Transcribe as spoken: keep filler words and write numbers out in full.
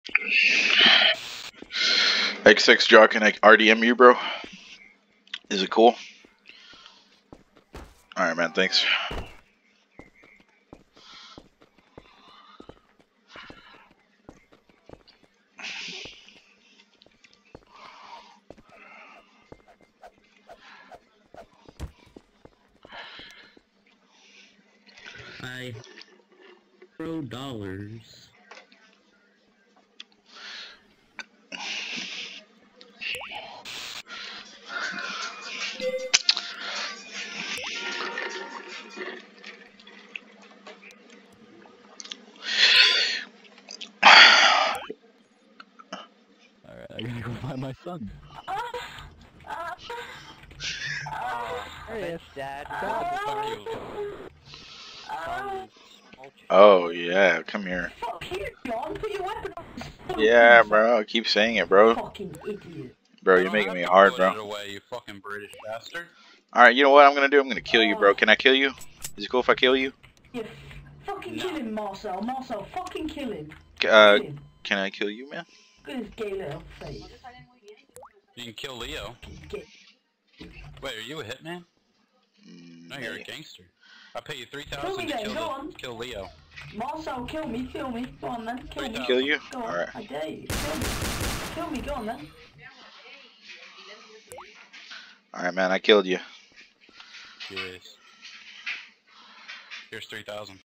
X six Jock, can I R D M you, bro? Is it cool? Alright, man, thanks. I throw dollars. Alright, I gotta go find my son. Bitch, Dad. Oh, yeah, come here. Yeah, bro, I keep saying it, bro. Fucking idiot. Bro, you're making me hard, bro. Away, you fucking British bastard. Alright, you know what I'm gonna do? I'm gonna kill you, bro. Can I kill you? Is it cool if I kill you? You fucking No. kill him, Marcel. Marcel, fucking kill him. Uh, Kill him. can I kill you, man? Look at his gay little face. You can kill Leo. Get Wait, are you a hitman? Mm, No, you're a maybe. gangster. I pay you three Kill thousand me to then, kill, go the, on. kill Leo. Marcel, kill me, kill me. Go on then, kill me. Kill you? Go on, Alright. I dare you. Kill me. Kill me, go on then. Alright, man, I killed you. Yes. Here's three thousand.